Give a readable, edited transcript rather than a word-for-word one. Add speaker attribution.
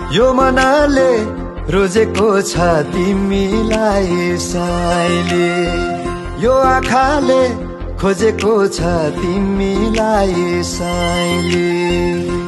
Speaker 1: यो मनले रोजेको छ तिमीलाई साइले, यो आँखाले खोजेको छ तिमीलाई साइले।